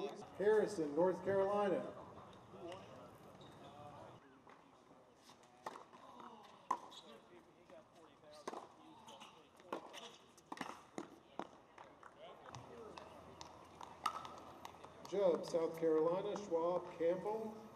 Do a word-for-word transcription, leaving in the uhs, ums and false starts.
Harrison, North Carolina. Jubb, South Carolina, Schwab, Campbell.